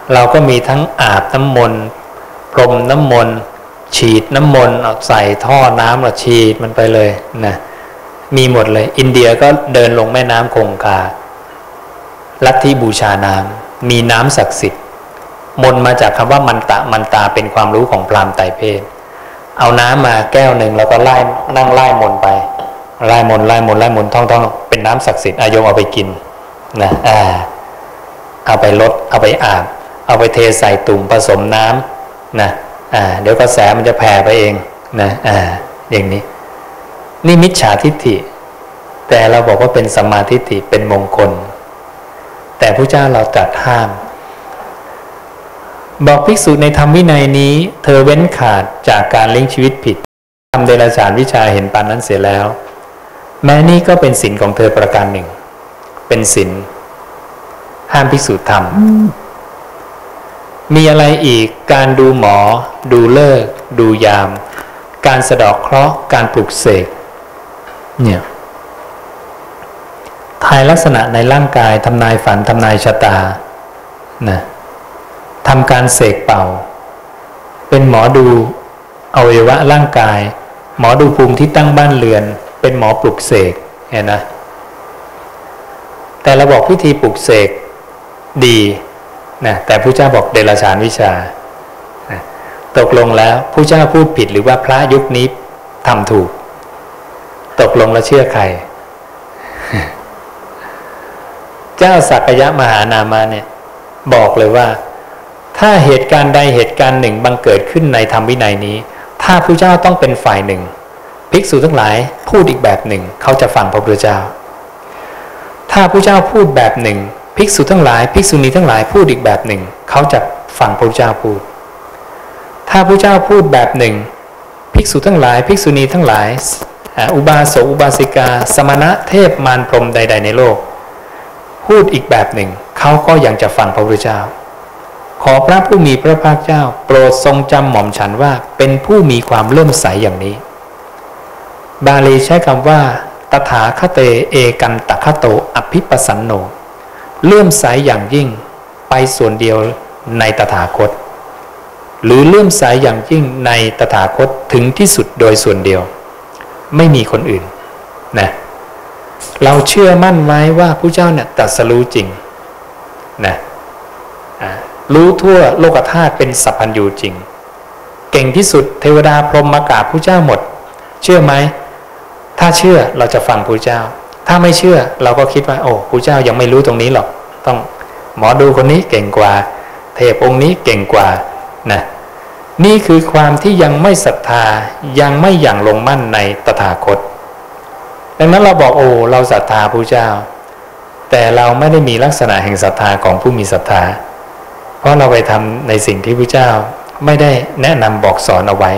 เราก็มีทั้งอาบน้ำมนต์พรมน้ำมนต์ฉีดน้ำมนต์ใส่ท่อน้ำเราฉีดมันไปเลยนะมีหมดเลยอินเดียก็เดินลงแม่น้ำคงคาลัทธิบูชาน้ำมีน้ำศักดิ์สิทธิ์มนต์มาจากคำว่ามันตาเป็นความรู้ของพราหมณ์ไตรเพศเอาน้ำมาแก้วหนึ่งแล้วก็นั่งไล่มนต์ไปไล่มนต์ท่องเป็นน้ำศักดิ์สิทธิ์โยมเอาไปกินนะเอาไปลดเอาไปอาบเอาไปเทใส่ตุ่มผสมน้ำนะเดี๋ยวกระแสมันจะแผ่ไปเองนะอย่างนี้นี่มิจฉาทิฏฐิแต่เราบอกว่าเป็นสัมมาทิฏฐิเป็นมงคลแต่พระเจ้าเราตรัสห้ามบอกภิกษุในธรรมวินัยนี้เธอเว้นขาดจากการเลี้ยงชีวิตผิดทำเดรัจฉานวิชาเห็นปานนั้นเสียแล้วแม้นี่ก็เป็นศีลของเธอประการหนึ่งเป็นศีลห้ามภิกษุทำมีอะไรอีกการดูหมอดูฤกษ์ดูยามการสะเดาะเคราะห์การปลุกเสกเนี่ยทายลักษณะในร่างกายทำนายฝันทำนายชะตานะทำการเสกเป่าเป็นหมอดูอวัยวะร่างกายหมอดูภูมิที่ตั้งบ้านเรือนเป็นหมอปลุกเสกเห็นนะแต่เราบอกวิธีปลุกเสกดีนะแต่พระเจ้าบอกเดรัจฉานวิชานะตกลงแล้วพระเจ้าพูดผิดหรือว่าพระยุคนี้ทำถูกตกลงแล้วเชื่อใคร เจ้าสักยะมหานามะเนี่ยบอกเลยว่าถ้าเหตุการณ์ใดเหตุการณ์หนึ่งบังเกิดขึ้นในธรรมวินัยนี้ถ้าพระเจ้าต้องเป็นฝ่ายหนึ่งภิกษุทั้งหลายพูดอีกแบบหนึ่งเขาจะฟังพระพุทธเจ้าถ้าพระเจ้าพูดแบบหนึ่งภิกษุทั้งหลายภิกษุณีทั้งหลายพูดอีกแบบหนึ่งเขาจะฟังพระพุทธเจ้าพูดถ้าพระเจ้าพูดแบบหนึ่งภิกษุทั้งหลายภิกษุณีทั้งหลายอุบาสกอุบาสิกาสมณะเทพมารพรหมใดๆในโลกพูดอีกแบบหนึ่งเขาก็ยังจะฟังพระพุทธเจ้าขอพระผู้มีพระภาคเจ้าโปรดทรงจำหม่อมฉันว่าเป็นผู้มีความเลื่อมใสอย่างนี้บาลีใช้คำว่าตถาคเตเอกันตคโตอภิปัสสันโนเลื่อมใสอย่างยิ่งไปส่วนเดียวในตถาคตหรือเลื่อมใสอย่างยิ่งในตถาคตถึงที่สุดโดยส่วนเดียวไม่มีคนอื่นนะเราเชื่อมั่นไว้ว่าพระเจ้าเนี่ยตรัสรู้จริงนะรู้ทั่วโลกธาตุเป็นสัพพัญญูจริงเก่งที่สุดเทวดาพรหมมากราบพระเจ้าหมดเชื่อไหมถ้าเชื่อเราจะฟังพระเจ้าถ้าไม่เชื่อเราก็คิดว่าโอ้พระเจ้ายังไม่รู้ตรงนี้หรอกต้องหมอดูคนนี้เก่งกว่าเทพองค์นี้เก่งกว่านะนี่คือความที่ยังไม่ศรัทธายังไม่อย่างลงมั่นในตถาคตดังนั้นเราบอกโอ้เราศรัทธาพระเจ้าแต่เราไม่ได้มีลักษณะแห่งศรัทธาของผู้มีศรัทธาเพราะเราไปทำในสิ่งที่พระเจ้าไม่ได้แนะนำบอกสอนเอาไว้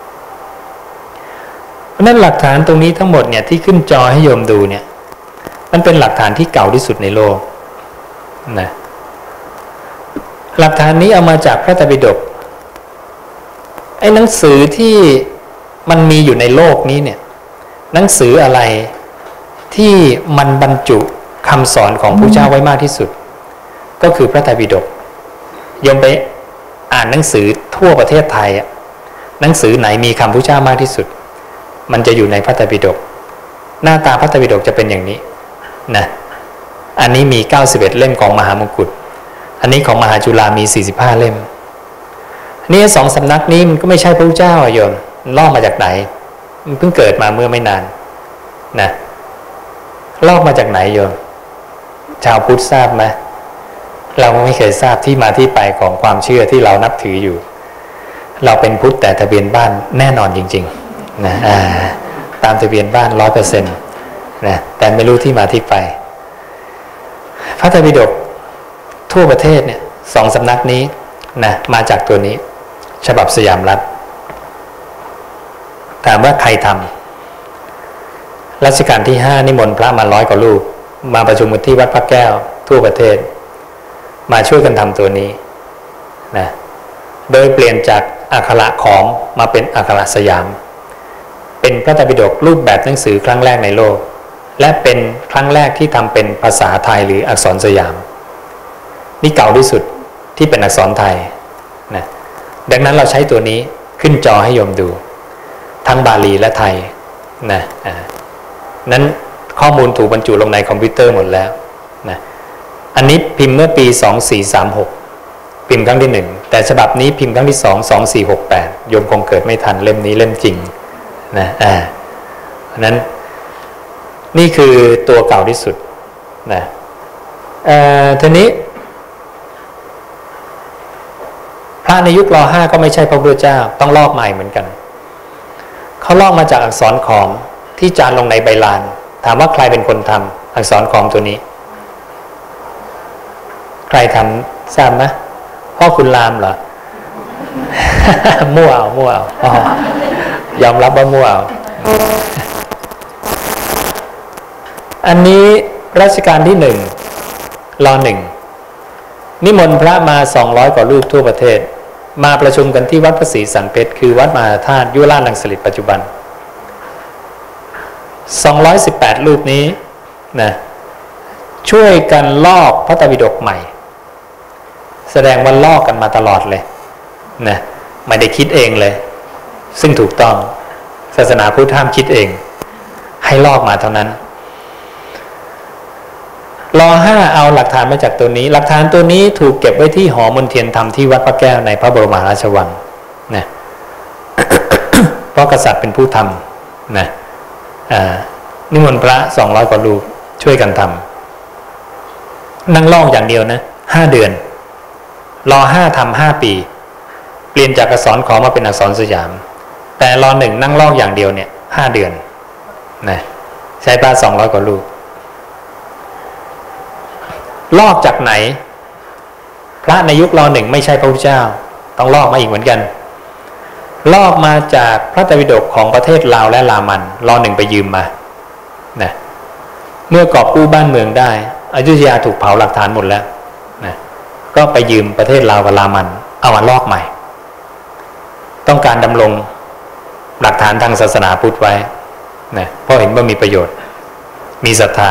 เพราะนั้นหลักฐานตรงนี้ทั้งหมดเนี่ยที่ขึ้นจอให้โยมดูเนี่ยมันเป็นหลักฐานที่เก่าที่สุดในโลกนะหลักฐานนี้เอามาจากพระไตรปิฎกไอ้หนังสือที่มันมีอยู่ในโลกนี้เนี่ยหนังสืออะไรที่มันบรรจุคำสอนของพระเจ้าไว้มากที่สุดก็คือพระไตรปิฎกโยมไปอ่านหนังสือทั่วประเทศไทยหนังสือไหนมีคำพระเจ้ามากที่สุดมันจะอยู่ในพระไตรปิฎกหน้าตาพระไตรปิฎกจะเป็นอย่างนี้นะอันนี้มี91เล่มของมหามงกุฎอันนี้ของมหาจุฬามี45เล่มนี่สองสำนักนี้มันก็ไม่ใช่พระเจ้าโยมลอกมาจากไหนมันเพิ่งเกิดมาเมื่อไม่นานนะลอกมาจากไหนโยมชาวพุทธทราบไหมเราไม่เคยทราบที่มาที่ไปของความเชื่อที่เรานับถืออยู่เราเป็นพุทธแต่ทะเบียนบ้านแน่นอนจริงๆนะตามทะเบียนบ้าน 100% นะแต่ไม่รู้ที่มาที่ไปพระไตรปิฎกทั่วประเทศเนี่ยสองสำนักนี้นะมาจากตัวนี้ฉบับสยามรัฐถามว่าใครทำรัชกาลที่5นิมนต์พระมา100 กว่ารูปมาประชุมกันที่วัดพระแก้วทั่วประเทศมาช่วยกันทำตัวนี้นะโดยเปลี่ยนจากอักขระขอมมาเป็นอักขระสยามเป็นพระไตรปิฎกรูปแบบหนังสือครั้งแรกในโลกและเป็นครั้งแรกที่ทำเป็นภาษาไทยหรืออักษรสยามนี่เก่าที่สุดที่เป็นอักษรไทยนะดังนั้นเราใช้ตัวนี้ขึ้นจอให้โยมดูทั้งบาลีและไทยนะนั้นข้อมูลถูกบรรจุลงในคอมพิวเตอร์หมดแล้วนะอันนี้พิมพ์เมื่อปี2436พิมพ์ครั้งที่1แต่ฉบับนี้พิมพ์ครั้งที่2 2468โยมคงเกิดไม่ทันเล่มนี้เล่มจริงนะนั้นนี่คือตัวเก่าที่สุดนะทีนี้พระในยุคร.5ก็ไม่ใช่พระพุทธเจ้าต้องลอกใหม่เหมือนกันเขาลอกมาจากอักษรขอมที่จารึกลงในใบลานถามว่าใครเป็นคนทำอักษรขอมตัวนี้ใครทำทราบไหมพ่อคุณรามเหรอ มั่วเอายอมรับว่ามั่วเอาอันนี้รัชกาลที่1 ร.1 นิมนต์พระมา200กว่ารูปทั่วประเทศมาประชุมกันที่วัดพระศรีสันเพชรคือวัดมหาธาตุยุวราชรังสิตปัจจุบัน218รูปนี้นะช่วยกันลอกพระไตรปิฎกใหม่แสดงว่าลอกกันมาตลอดเลยนะไม่ได้คิดเองเลยซึ่งถูกต้องศาสนาพุทธห้ามคิดเองให้ลอกมาเท่านั้นร.5เอาหลักฐานมาจากตัวนี้หลักฐานตัวนี้ถูกเก็บไว้ที่หอมนเทียนธรรมที่วัดพระแก้วในพระบรมราชวังนะ เพราะกษัตริย์เป็นผู้ทำนะนิมนต์พระ200กว่ารูปช่วยกันทำนั่งลอกอย่างเดียวนะ5 เดือนร.5ทำ5 ปีเปลี่ยนจากอักษรขอมมาเป็นอักษรสยามแต่ร.1นั่งลอกอย่างเดียวเนี่ย5 เดือนนะใช้พระ200กว่ารูปลอกจากไหนพระในยุคร.1ไม่ใช่พระพุทธเจ้าต้องลอกมาอีกเหมือนกันลอกมาจากพระไตรปิฎกของประเทศลาวและลามันร.1ไปยืมมานะเมื่อกอบกู้บ้านเมืองได้อยุธยาถูกเผาหลักฐานหมดแล้วนะก็ไปยืมประเทศลาวกับลามันเอามาลอกใหม่ต้องการดำรงหลักฐานทางศาสนาพุทธไว้นะเพราะเห็นว่ามีประโยชน์มีศรัทธา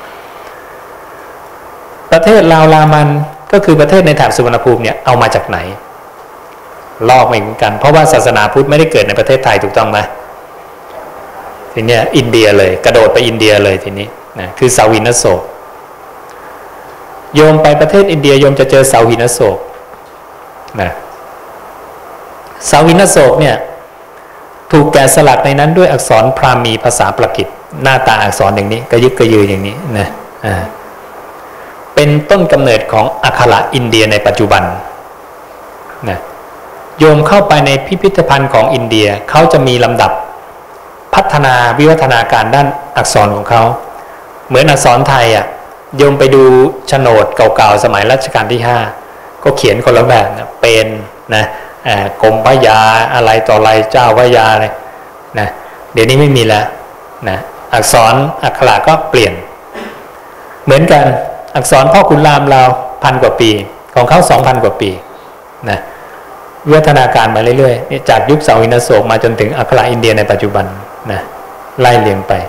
ประเทศลาวลามันก็คือประเทศในแถบสุวรรณภูมิเนี่ยเอามาจากไหนลอกมาเหมือนกันเพราะว่าศาสนาพุทธไม่ได้เกิดในประเทศไทยถูกต้องไหมทีนี้อินเดียเลยกระโดดไปอินเดียเลยทีนี้นะคือเสาหินอโศกโยมไปประเทศอินเดียโยมจะเจอเสาหินอโศกนะเสาหินอโศกเนี่ยถูกแกะสลักในนั้นด้วยอักษรพราหมีภาษาปรกิตหน้าตาอักษรอย่างนี้กระยึกกระยืออย่างนี้นะเป็นต้นกำเนิดของอักขระอินเดียในปัจจุบันนะโยมเข้าไปในพิพิธภัณฑ์ของอินเดียเขาจะมีลำดับพัฒนาวิวัฒนาการด้านอักษรของเขาเหมือนอักษรไทยอ่ะโยมไปดูโฉนดเก่าๆสมัยรัชกาลที่5ก็เขียนคนละแบบนะเป็นนะกรมพระยาอะไรต่ออะไรเจ้าพระยาอะไรนะเดี๋ยวนี้ไม่มีแล้วนะอักษรอักขระก็เปลี่ยนเหมือนกันอักษรพ่อขุนรามเรา1,000 กว่าปีของเขา 2,000 กว่าปีนะวิวัฒนาการมาเรื่อยๆนี่จากยุคเสาหินอโศกมาจนถึงอักขระอินเดียในปัจจุบันนะไล่เรียงไป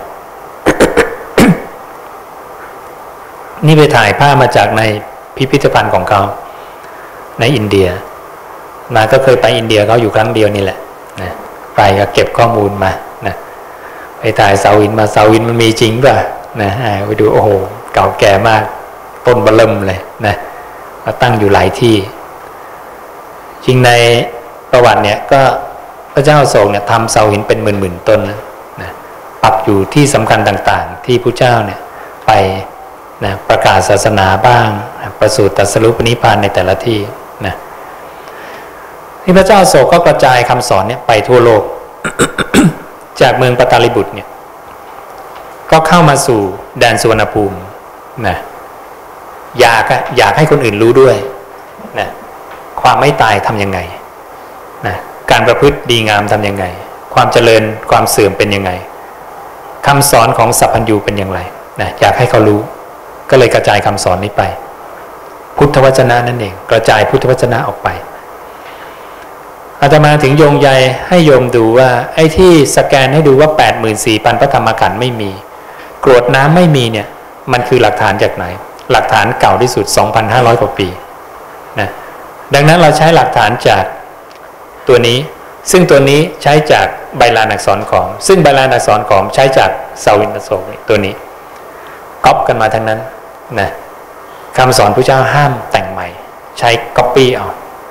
นี่ไปถ่ายภาพมาจากในพิพิธภัณฑ์ของเขาในอินเดียมาก็เคยไปอินเดียเขาอยู่ครั้งเดียวนี่แหละนะไปก็เก็บข้อมูลมานะไปถ่ายเสาหินมาเสาหินมันมีจริงป่ะนะไปดูโอ้โหเก่าแก่มากต้นเบิ่มเลยนะมาตั้งอยู่หลายที่จริงในประวัติเนี่ยก็พระเจ้าอโศกเนี่ยทำเสาหินเป็นหมื่นต้นนะปักอยู่ที่สำคัญต่างๆที่พระเจ้าเนี่ยไปนะประกาศศาสนาบ้างประสูติตรัสรู้ปณิพพานในแต่ละที่นะที่พระเจ้าอโศกก็กระจายคำสอนเนี่ยไปทั่วโลก จากเมืองปตาลิบุตรเนี่ยก็เข้ามาสู่แดนสุวรรณภูมินะอยากให้คนอื่นรู้ด้วยนะความไม่ตายทำยังไงนะการประพฤติดีงามทำยังไงความเจริญความเสื่อมเป็นยังไงคำสอนของสัพพัญญูเป็นอย่างไรนะอยากให้เขารู้ก็เลยกระจายคำสอนนี้ไปพุทธวจนะนั่นเองกระจายพุทธวจนะออกไปอาตมาถึงโยงใยให้โยมดูว่าไอ้ที่สแกนให้ดูว่า 84,000 พระธรรมขันธ์ไม่มีกรวดน้ำไม่มีเนี่ยมันคือหลักฐานจากไหนหลักฐานเก่าที่สุด 2,500 กว่าปีนะดังนั้นเราใช้หลักฐานจากตัวนี้ซึ่งตัวนี้ใช้จากใบลานอักษรขอมซึ่งใบลานอักษรขอมใช้จากสาวินโศกตัวนี้ก๊อปกันมาทั้งนั้นนะคำสอนพระเจ้าห้ามแต่งใหม่ใช้ก๊อปปี้เอา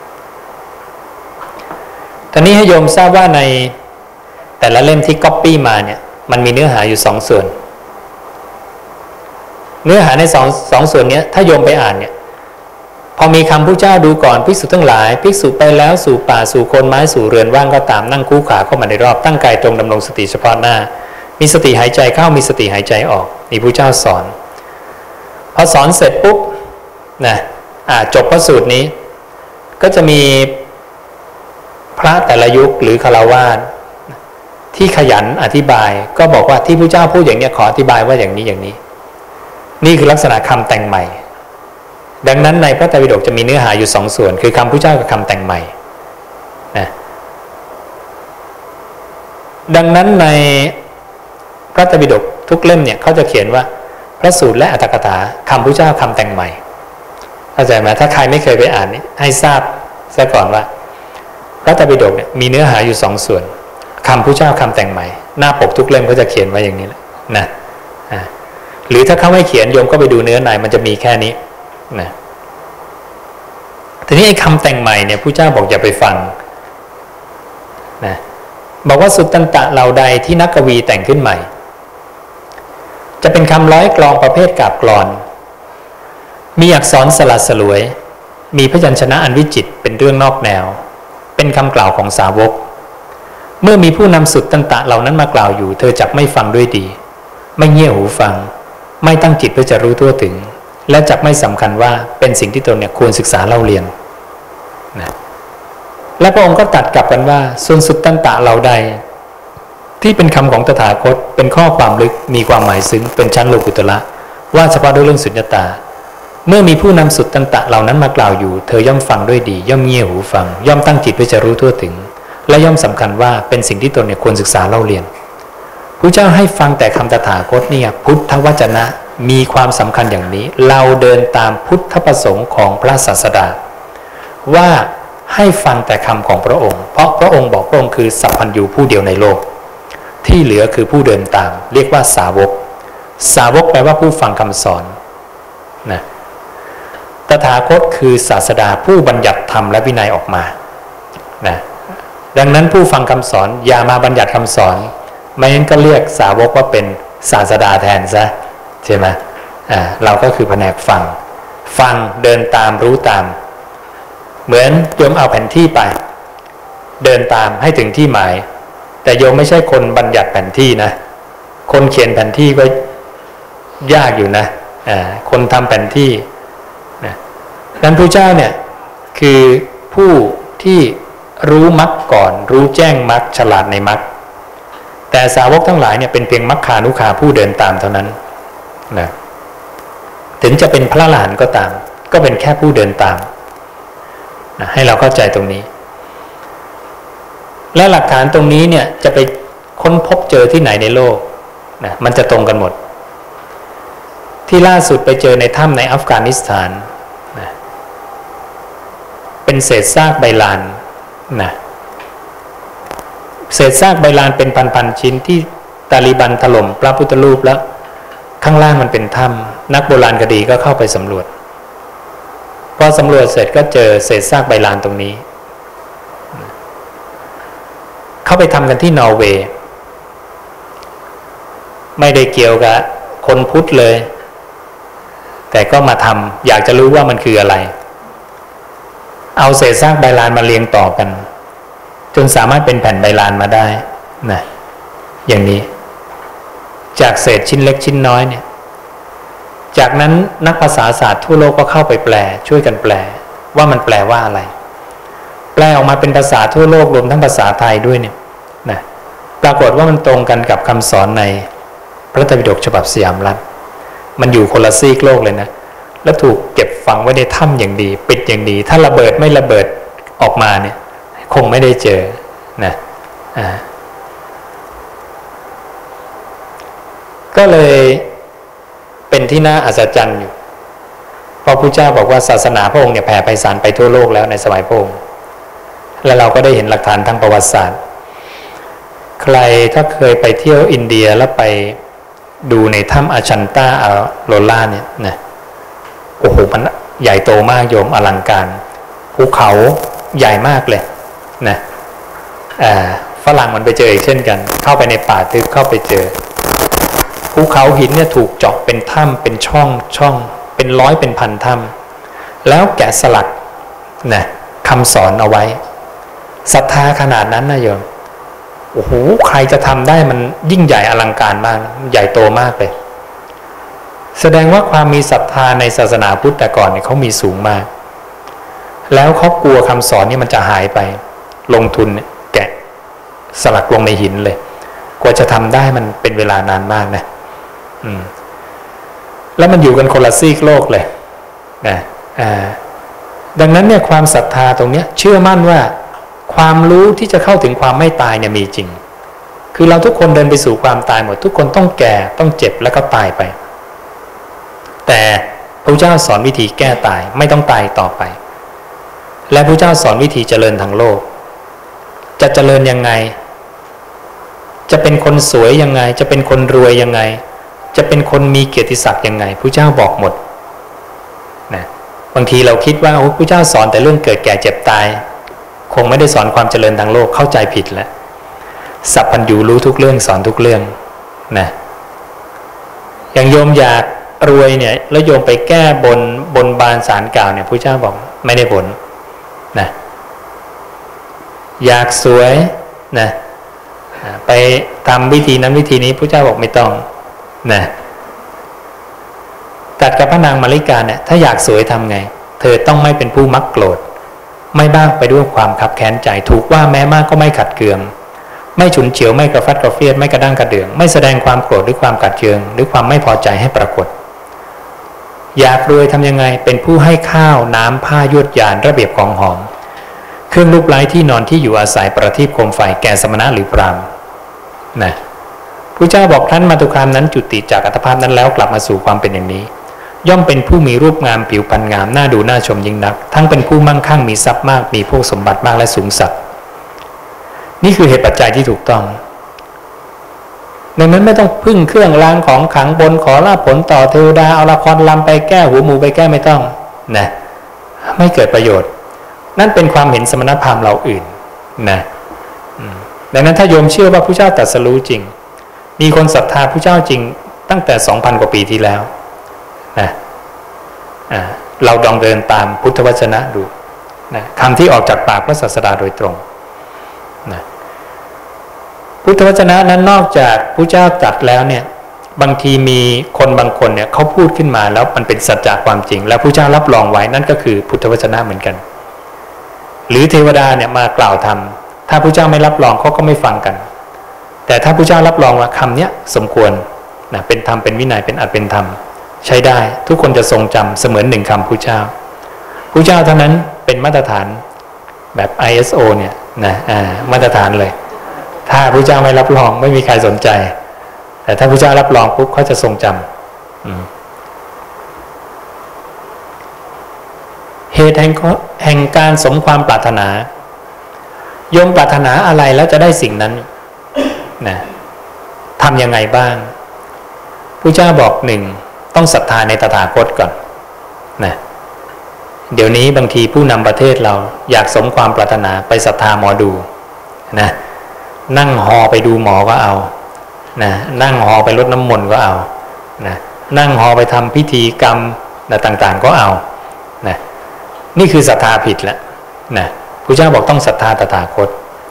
ตอนนี้ให้โยมทราบว่าในแต่ละเล่มที่ก๊อปปี้มาเนี่ยมันมีเนื้อหาอยู่2 ส่วนเนื้อหาในสองส่วนนี้ถ้าโยมไปอ่านเนี่ยพอมีคำพระเจ้าดูก่อนภิกษุทั้งหลายภิกษุไปแล้วสู่ป่าสู่โคนไม้สู่เรือนว่างก็ตามนั่งคู่ขาเข้ามาในรอบตั้งกายตรงดำรงสติเฉพาะหน้ามีสติหายใจเข้ามีสติหายใจออกนี่พระเจ้าสอนพอสอนเสร็จปุ๊บนะจบพระสูตรนี้ก็จะมีพระแต่ละยุคหรือฆราวาสที่ขยันอธิบายก็บอกว่าที่พระเจ้าพูดอย่างนี้ขออธิบายว่าอย่างนี้อย่างนี้นี่คือลักษณะคำแต่งใหม่ดังนั้นในพระไตรปิฎกจะมีเนื้อหาอยู่2 ส่วนคือคำพระเจ้ากับคำแต่งใหม่นะดังนั้นในพระไตรปิฎกทุกเล่มเนี่ยเขาจะเขียนว่าพระสูตรและอรรถกถาคำพระเจ้าคำแต่งใหม่เข้าใจไหมถ้าใครไม่เคยไปอ่านนี่ให้ทราบซะก่อนว่าพระไตรปิฎกเนี่ยมีเนื้อหาอยู่2 ส่วนคำพระเจ้าคำแต่งใหม่หน้าปกทุกเล่มเขาจะเขียนไว้อย่างนี้แหละนะหรือถ้าเขาไม่เขียนโยมก็ไปดูเนื้อในมันจะมีแค่นี้นะทีนี้ไอ้คำแต่งใหม่เนี่ยพระเจ้าบอกอย่าไปฟังนะบอกว่าสุตตันตะเหล่าใดที่นักกวีแต่งขึ้นใหม่จะเป็นคำร้อยกลองประเภทกาบกลอนมีอักษรสลัดสลวยมีพยัญชนะอันวิจิตรเป็นเรื่องนอกแนวเป็นคำกล่าวของสาวกเมื่อมีผู้นำสุตตันตะเหล่านั้นมากล่าวอยู่เธอจักไม่ฟังด้วยดีไม่เงี่ยหูฟังไม่ตั้งจิตเพื่อจะรู้ทั่วถึงและจักไม่สำคัญว่าเป็นสิ่งที่ตนเนี่ยควรศึกษาเล่าเรียนนะและพระองค์ก็ตรัสกลับกันว่าส่วนสุตตันตะเหล่าใดที่เป็นคำของตถาคตเป็นข้อความลึกมีความหมายซึ้งเป็นชั้นโลกุตระว่าเฉพาะด้วยเรื่องสุญญตาเมื่อมีผู้นำสุตตันตะเหล่านั้นมากล่าวอยู่เธอย่อมฟังด้วยดีย่อมเงี่ยหูฟังย่อมตั้งจิตเพื่อจะรู้ทั่วถึงและย่อมสำคัญว่าเป็นสิ่งที่ตนเนี่ยควรศึกษาเล่าเรียนพระเจ้าให้ฟังแต่คำตถาคตเนี่ยพุทธวจนะมีความสำคัญอย่างนี้เราเดินตามพุทธประสงค์ของพระศาสดาว่าให้ฟังแต่คำของพระองค์เพราะพระองค์บอกพระองค์คือสัพพัญญูผู้เดียวในโลกที่เหลือคือผู้เดินตามเรียกว่าสาวกสาวกแปลว่าผู้ฟังคำสอนนะตถาคตคือศาสดาผู้บัญญัติธรรมและวินัยออกมานะดังนั้นผู้ฟังคำสอนอย่ามาบัญญัติคำสอนไม่งั้นก็เรียกสาวกว่าเป็นศาสดาแทนซะใช่ไหมเราก็คือแผนกฟังเดินตามรู้ตามเหมือนโยมเอาแผนที่ไปเดินตามให้ถึงที่หมายแต่โยมไม่ใช่คนบัญญัติแผนที่นะคนเขียนแผนที่ก็ยากอยู่นะคนทำแผนที่นะนั้นพระเจ้าเนี่ยคือผู้ที่รู้มรรคก่อนรู้แจ้งมรรคฉลาดในมรรคแต่สาวกทั้งหลายเนี่ยเป็นเพียงมัคคานุคาผู้เดินตามเท่านั้นนะถึงจะเป็นพระอรหันต์ก็ตามก็เป็นแค่ผู้เดินตามนะให้เราเข้าใจตรงนี้และหลักฐานตรงนี้เนี่ยจะไปค้นพบเจอที่ไหนในโลกนะมันจะตรงกันหมดที่ล่าสุดไปเจอในถ้ำในอัฟกานิสถานนะเป็นเศษซากใบลานนะเศษซากใบลานเป็นพันๆชิ้นที่ตาลิบันถล่มพระพุทธรูปแล้วข้างล่างมันเป็นถ้ำนักโบราณคดีก็เข้าไปสำรวจพอสำรวจเสร็จก็เจอเศษซากใบลานตรงนี้เข้าไปทำกันที่นอร์เวย์ไม่ได้เกี่ยวกับคนพุทธเลยแต่ก็มาทำอยากจะรู้ว่ามันคืออะไรเอาเศษซากใบลานมาเรียงต่อกันจนสามารถเป็นแผ่นใบลานมาได้นะอย่างนี้จากเศษชิ้นเล็กชิ้นน้อยเนี่ยจากนั้นนักภาษาศาสตร์ทั่วโลกก็เข้าไปแปลช่วยกันแปลว่ามันแปลว่าอะไรแปลออกมาเป็นภาษาทั่วโลกรวมทั้งภาษาไทยด้วยเนี่ยนะปรากฏว่ามันตรงกันกับคำสอนในพระไตรปิฎกฉบับสยามรัฐมันอยู่คนละซีกโลกเลยนะแล้วถูกเก็บฝังไว้ในถ้ำอย่างดีปิดอย่างดีถ้าระเบิดไม่ระเบิดออกมาเนี่ยคงไม่ได้เจอนะก็เลยเป็นที่น่าอัศจรรย์อยู่เพราะพระเจ้าบอกว่าศาสนาพระองค์เนี่ยแผ่ไพศาลไปทั่วโลกแล้วในสมัยพระองค์และเราก็ได้เห็นหลักฐานทางประวัติศาสตร์ใครถ้าเคยไปเที่ยวอินเดียแล้วไปดูในถ้ำอาชันตาโลล่าเนี่ยนะโอ้โหมันใหญ่โตมากโยมอลังการภูเขาใหญ่มากเลยนะฝรั่งมันไปเจออีกเช่นกันเข้าไปในป่าทึบเข้าไปเจอภูเขาหินเนี่ยถูกเจาะเป็นถ้ำเป็นช่องเป็นร้อยเป็นพันถ้ำแล้วแกะสลักนะคำสอนเอาไว้ศรัทธาขนาดนั้นนะโยมโอ้โหใครจะทำได้มันยิ่งใหญ่อลังการมากใหญ่โตมากเลยแสดงว่าความมีศรัทธาในศาสนาพุทธแต่ก่อนเนี่ยเขามีสูงมากแล้วเขากลัวคำสอนนี่มันจะหายไปลงทุนแกะสลักลงในหินเลยกว่าจะทำได้มันเป็นเวลานานมากนะแล้วมันอยู่กันคนละซีกโลกเลยนะดังนั้นเนี่ยความศรัทธาตรงเนี้ยเชื่อมั่นว่าความรู้ที่จะเข้าถึงความไม่ตายเนี่ยมีจริงคือเราทุกคนเดินไปสู่ความตายหมดทุกคนต้องแก่ต้องเจ็บแล้วก็ตายไปแต่พระเจ้าสอนวิธีแก้ตายไม่ต้องตายต่อไปและพระเจ้าสอนวิธีเจริญทางโลกจะเจริญยังไงจะเป็นคนสวยยังไงจะเป็นคนรวยยังไงจะเป็นคนมีเกียรติศักดิ์ยังไงพระเจ้าบอกหมดนะบางทีเราคิดว่าพระเจ้าสอนแต่เรื่องเกิดแก่เจ็บตายคงไม่ได้สอนความเจริญทางโลกเข้าใจผิดแล้วสัพพัญญูรู้ทุกเรื่องสอนทุกเรื่องนะอย่างโยมอยากรวยเนี่ยแล้วโยมไปแก้บนบานศาลกล่าวเนี่ยพระเจ้าบอกไม่ได้ผลนะอยากสวยนะไปทำวิธีนั้นวิธีนี้พระเจ้าบอกไม่ต้องนะตัดกับพระนางมาริกาเนี่ยถ้าอยากสวยทำไงเธอต้องไม่เป็นผู้มักโกรธไม่บ้างไปด้วยความขับแค้นใจถูกว่าแม้มากก็ไม่ขัดเคืองไม่ฉุนเฉียวไม่กระฟัดกระเฟียดไม่กระด้างกระเดื่องไม่แสดงความโกรธหรือความขัดเคืองหรือความไม่พอใจให้ปรากฏอยากรวยทำยังไงเป็นผู้ให้ข้าวน้ำผ้ายวดยานระเบียบของหอมเครื่องลูกไล้ที่นอนที่อยู่อาศัยประทีปโคมไฟแก่สมณะหรือพราหมณ์นะพระเจ้าบอกท่านมาตุคามนั้นจุติจากอัตภาพนั้นแล้วกลับมาสู่ความเป็นอย่างนี้ย่อมเป็นผู้มีรูปงามผิวพรรณงามน่าดูน่าชมยิ่งนักทั้งเป็นผู้มั่งคั่งมีทรัพย์มากมีพวกสมบัติมากและสูงสักนี่คือเหตุปัจจัยที่ถูกต้องดังนั้นไม่ต้องพึ่งเครื่องรางของขลังบนขอลาภผลต่อเทวดาเอาละครลำไปแก้หัวหมูไปแก้ไม่ต้องนะไม่เกิดประโยชน์นั่นเป็นความเห็นสมณพราหมณ์เราอื่นนะดังนั้นถ้าโยมเชื่อว่าพระเจ้าตรัสรู้จริงมีคนศรัทธาพระเจ้าจริงตั้งแต่ 2,000 กว่าปีที่แล้วนะเราลองเดินตามพุทธวจนะดูนะคำที่ออกจากปากพระศาสดาโดยตรงนะพุทธวจนะนั้นนอกจากพระเจ้าตรัสแล้วเนี่ยบางทีมีคนบางคนเนี่ยเขาพูดขึ้นมาแล้วมันเป็นสัจจะความจริงแล้วพระเจ้ารับรองไว้นั่นก็คือพุทธวจนะเหมือนกันหรือเทวดาเนี่ยมากล่าวธรรมถ้าพระเจ้าไม่รับรองเขาก็ไม่ฟังกันแต่ถ้าพระเจ้ารับรองว่าคำเนี้ยสมควรนะเป็นธรรมเป็นวินัยเป็นอัตเป็นธรรมใช้ได้ทุกคนจะทรงจำเสมือนหนึ่งคำพระเจ้าเท่านั้นเป็นมาตรฐานแบบ ISO เนี่ยนะมาตรฐานเลยถ้าพระเจ้าไม่รับรองไม่มีใครสนใจแต่ถ้าพระเจ้ารับรองปุ๊บเขาจะทรงจำเหตุแห่งการสมความปรารถนาโยมปรารถนาอะไรแล้วจะได้สิ่งนั้นนะทำยังไงบ้างพระเจ้าบอกหนึ่งต้องศรัทธาในตถาคตก่อนนะเดี๋ยวนี้บางทีผู้นำประเทศเราอยากสมความปรารถนาไปศรัทธาหมอดูนะนั่งหอไปดูหมอก็เอานะนั่งหอไปรดน้ำมนต์ก็เอานะนั่งหอไปทำพิธีกรรมต่างๆก็เอานะนี่คือศรัทธาผิดแล้วนะพระเจ้าบอกต้องศรัทธาตถาคต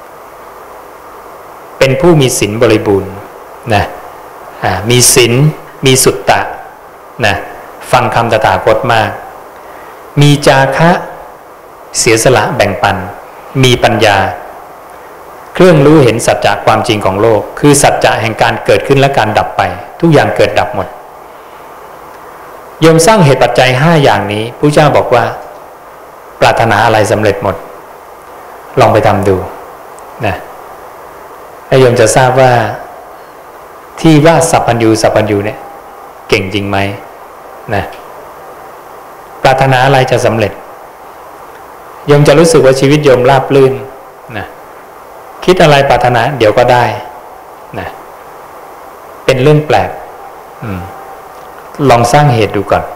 เป็นผู้มีศีลบริบูรณ์นะมีศีลมีสุตตะนะฟังคำตถาคตมากมีจาคะเสียสละแบ่งปันมีปัญญาเครื่องรู้เห็นสัจจะความจริงของโลกคือสัจจะแห่งการเกิดขึ้นและการดับไปทุกอย่างเกิดดับหมดโยมสร้างเหตุปัจจัย5อย่างนี้พระเจ้าบอกว่าปรารถนาอะไรสำเร็จหมดลองไปทำดูนะแล้วโยมจะทราบว่าที่ว่าสัพพัญญูเนี่ยเก่งจริงไหมนะปารถนาอะไรจะสำเร็จโยมจะรู้สึกว่าชีวิตโยมราบรื่นนะคิดอะไรปรารถนาเดี๋ยวก็ได้นะเป็นเรื่องแปลกลองสร้างเหตุดูก่อน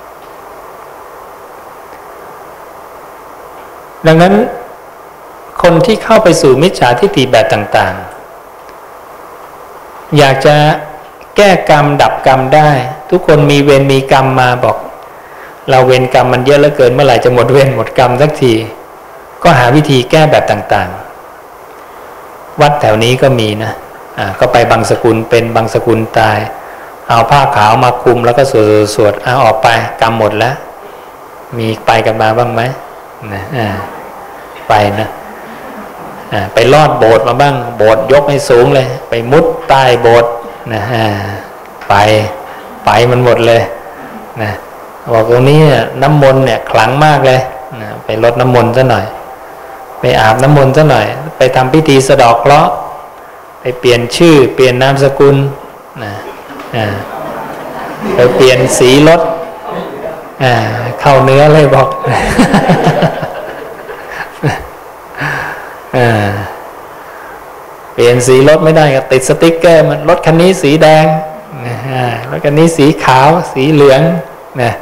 ดังนั้นคนที่เข้าไปสู่มิจฉาทิฏฐิแบบต่างๆอยากจะแก้กรรมดับกรรมได้ทุกคนมีเวรมีกรรมมาบอกเราเวรกรรมมันเยอะเหลือเกินเมื่อไหร่จะหมดเวรหมดกรรมสักทีก็หาวิธีแก้แบบต่างๆวัดแถวนี้ก็มีนะก็ไปบางสกุลเป็นบางสกุลตายเอาผ้าขาวมาคลุมแล้วก็สวดเอาออกไปกรรมหมดแล้วมีไปกันมาบ้างไหมนะไปนะไปลอดโบสถ์มาบ้างโบสถ์ยกให้สูงเลยไปมุดใต้โบสถ์นะไปมันหมดเลยนะบอกตรงนี้น้ำมนต์เนี่ยขลังมากเลยนะไปรดน้ำมนต์ซะหน่อยไปอาบน้ำมนต์ซะหน่อยไปทำพิธีสะเดาะเคราะห์ไปเปลี่ยนชื่อเปลี่ยนนามสกุลนะไปเปลี่ยนสีรถเข้าเนื้อเลยบอกเปลี่ยนสีรถไม่ได้ก็ติดสติ๊กเกอร์มันรถคันนี้สีแดงรถคันนี้สีขาวสีเหลืองนะ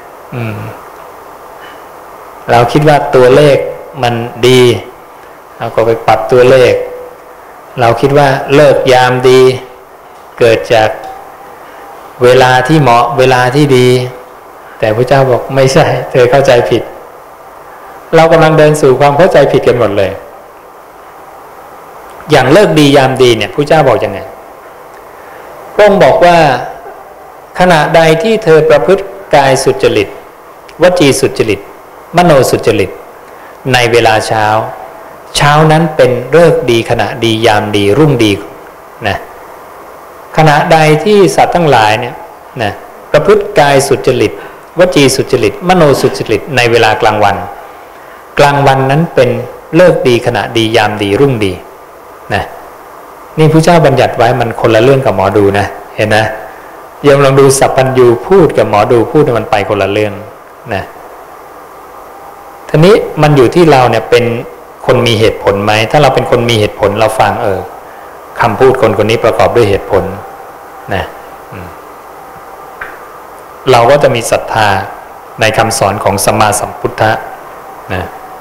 เราคิดว่าตัวเลขมันดีเราก็ไปปรับตัวเลขเราคิดว่าเลิกยามดีเกิดจากเวลาที่เหมาะเวลาที่ดีแต่พระเจ้าบอกไม่ใช่เธอเข้าใจผิดเรากำลังเดินสู่ความเข้าใจผิดกันหมดเลยอย่างเลิกดียามดีเนี่ยพระเจ้าบอกยังไงพระองค์บอกว่าขณะใดที่เธอประพฤติกายสุจริตวจีสุจริตมโนสุจริตในเวลาเช้านั้นเป็นฤกษ์ดีขณะดียามดีรุ่งดีนะขณะใดที่สัตว์ทั้งหลายเนี่ยนะประพฤติกายสุจริตวจีสุจริตมโนสุจริตในเวลากลางวันนั้นเป็นฤกษ์ดีขณะดียามดีรุ่งดีนะนี่พระเจ้าบัญญัติไว้มันคนละเรื่องกับหมอดูนะเห็นนะโยมลองดูสัพพัญญูพูดกับหมอดูพูดมันไปคนละเรื่องนะทีนี้มันอยู่ที่เราเนี่ยเป็นคนมีเหตุผลไหมถ้าเราเป็นคนมีเหตุผลเราฟังคำพูดคนนี้ประกอบด้วยเหตุผลนะเราก็จะมีศรัทธาในคำสอนของสัมมาสัมพุทธะนะ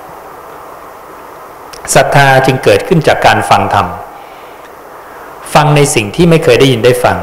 ศรัทธาจึงเกิดขึ้นจากการฟังธรรมฟังในสิ่งที่ไม่เคยได้ยินได้ฟัง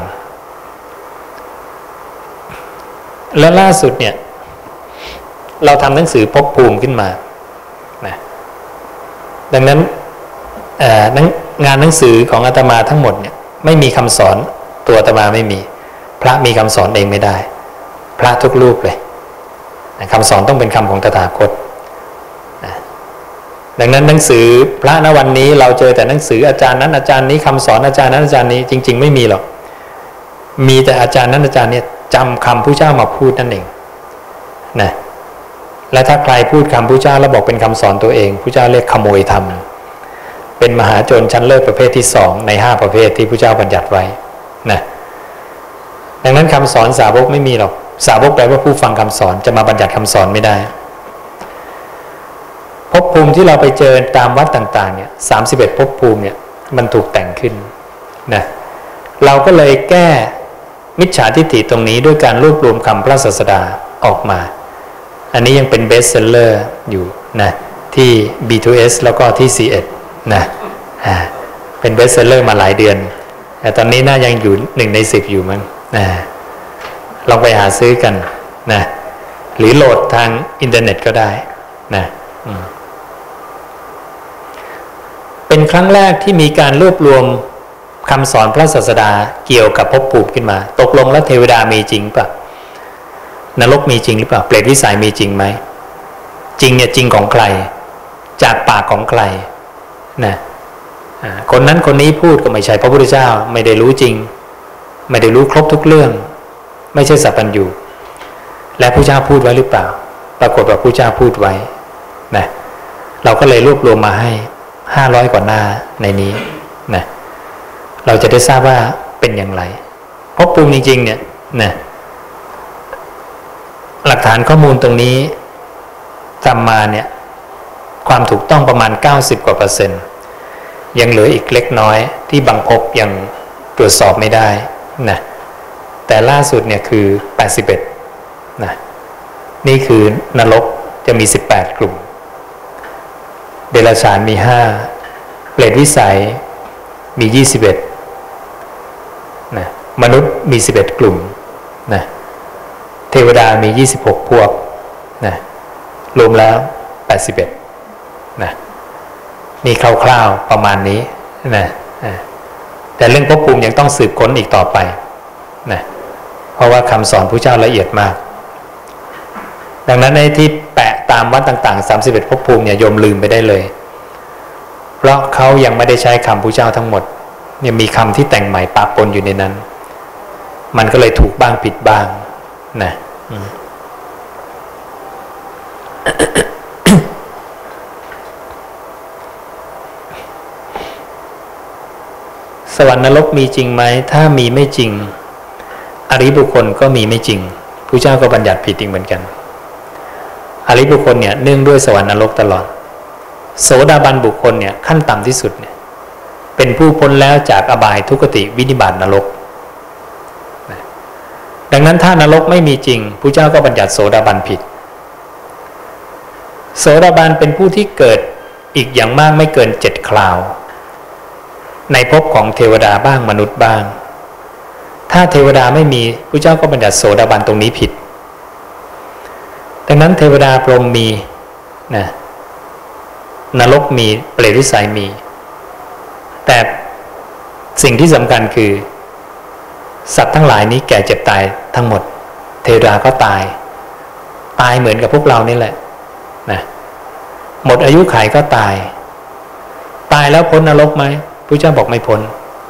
และล่าสุดเนี่ยเราทำหนังสือภพภูมิขึ้นมานะดังนั้นงานหนังสือของอาตมาทั้งหมดเนี่ยไม่มีคำสอนตัวอาตมาไม่มีพระมีคำสอนเองไม่ได้พระทุกรูปเลยนะคำสอนต้องเป็นคำของตถาคตนะดังนั้นหนังสือพระณวันนี้เราเจอแต่หนังสืออาจารย์นั้นอาจารย์นี้คำสอนอาจารย์นั้นอาจารย์นี้จริงๆไม่มีหรอกมีแต่อาจารย์นั้นอาจารย์นี้จำคำพระเจ้ามาพูดนั่นเองนะและถ้าใครพูดคำพระเจ้าแล้วบอกเป็นคำสอนตัวเองพระเจ้าเรียกขโมยธรรมเป็นมหาโจรชั้นเลิศประเภทที่2ใน5ประเภทที่พระเจ้าบัญญัติไว้นะดังนั้นคำสอนสาวกไม่มีหรอกสาวกแปลว่าผู้ฟังคำสอนจะมาบัญญัติคำสอนไม่ได้ภพภูมิที่เราไปเจอตามวัดต่างๆเนี่ย31ภพภูมิเนี่ยมันถูกแต่งขึ้นนะเราก็เลยแก้มิจฉาทิฏฐิตรงนี้ด้วยการรวบรวมคำพระศาสดาออกมาอันนี้ยังเป็นเบสเซลเลอร์อยู่นะที่ B2S แล้วก็ที่ C1 นะเป็นเบสเซลเลอร์มาหลายเดือนแต่ตอนนี้น่ายังอยู่1 ใน 10อยู่มั้งลองไปหาซื้อกันนะหรือโหลดทางอินเทอร์เน็ตก็ได้นะเป็นครั้งแรกที่มีการรวบรวมคำสอนพระศาสดาเกี่ยวกับภพภูมิขึ้นมาตกลงแล้วเทวดามีจริงป่ะนรกมีจริงหรือเปล่าเปรตวิสัยมีจริงไหมจริงเนี่ยจริงของใครจากปากของใครนะคนนั้นคนนี้พูดก็ไม่ใช่พระพุทธเจ้าไม่ได้รู้จริงไม่ได้รู้ครบทุกเรื่องไม่ใช่สัพพัญญูและพระเจ้าพูดไว้หรือเปล่าปรากฏว่าพระเจ้าพูดไว้นะเราก็เลยรวบรวมมาให้500กว่าหน้าในนี้นะเราจะได้ทราบว่าเป็นอย่างไรภพภูมิจริงๆเนี่ยนะหลักฐานฐานข้อมูลตรงนี้ทำมาเนี่ยความถูกต้องประมาณ90%กว่ายังเหลืออีกเล็กน้อยที่บางพบยังตรวจสอบไม่ได้นะแต่ล่าสุดเนี่ยคือ81นะนี่คือนรกจะมี18กลุ่มเดรัจฉานมี5เปรตวิสัยมี21นะมนุษย์มี11กลุ่มนะเทวดามี26พวกนะรวมแล้ว81นะนี่คร่าวๆประมาณนี้นะแต่เรื่องภพภูมิยังต้องสืบค้นอีกต่อไปนะเพราะว่าคำสอนพระเจ้าละเอียดมากดังนั้นในที่แปะตามวัดต่างๆ31ภพภูมิเนี่ยโยมลืมไปได้เลยเพราะเขายังไม่ได้ใช้คำพระเจ้าทั้งหมดยังมีคำที่แต่งใหม่ปะปนอยู่ในนั้นมันก็เลยถูกบ้างผิดบ้างนะสวรรค์นรกมีจริงไหมถ้ามีไม่จริงอริยบุคคลก็มีไม่จริงพระเจ้าก็บัญญัติผิดอีกเหมือนกันอริยบุคคลเนี่ยเนื่องด้วยสวรรค์นรกตลอดโสดาบันบุคคลเนี่ยขั้นต่ำที่สุดเนี่ยเป็นผู้พ้นแล้วจากอบายทุกขติวินิบาตนรกดังนั้นถ้านรกไม่มีจริงพระเจ้าก็บัญญัติโสดาบันผิดโสดาบันเป็นผู้ที่เกิดอีกอย่างมากไม่เกิน7คราวในภพของเทวดาบ้างมนุษย์บ้างถ้าเทวดาไม่มีพระเจ้าก็บัญญัติโสดาบันตรงนี้ผิดดังนั้นเทวดาพรหมมีนะนรกมีเปรตวิสัยมีแต่สิ่งที่สำคัญคือสัตว์ทั้งหลายนี้แก่เจ็บตายทั้งหมดเทวดาก็ตายเหมือนกับพวกเรานี่แหละนะหมดอายุขัยก็ตายแล้วพ้นนรกไหมพระเจ้าบอกไม่พ้น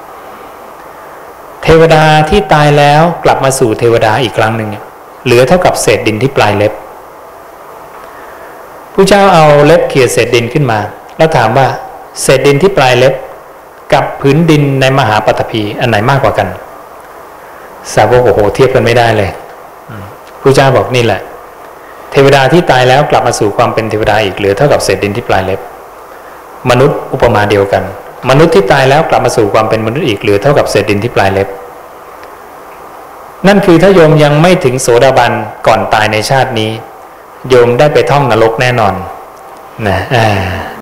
เทวดาที่ตายแล้วกลับมาสู่เทวดาอีกครั้งหนึ่งเหลือเท่ากับเศษดินที่ปลายเล็บพระเจ้าเอาเล็บเขี่ยเศษดินขึ้นมาแล้วถามว่าเศษดินที่ปลายเล็บกับผืนดินในมหาปฐพีอันไหนมากกว่ากันสาวกโอ้โหเทียบกันไม่ได้เลยพระเจ้าบอกนี่แหละเทวดาที่ตายแล้วกลับมาสู่ความเป็นเทวดาอีกเหลือเท่ากับเศษดินที่ปลายเล็บมนุษย์อุปมาเดียวกันมนุษย์ที่ตายแล้วกลับมาสู่ความเป็นมนุษย์อีกเหลือเท่ากับเศษดินที่ปลายเล็บนั่นคือถ้าโยมยังไม่ถึงโสดาบันก่อนตายในชาตินี้โยมได้ไปท่องนรกแน่นอนนะ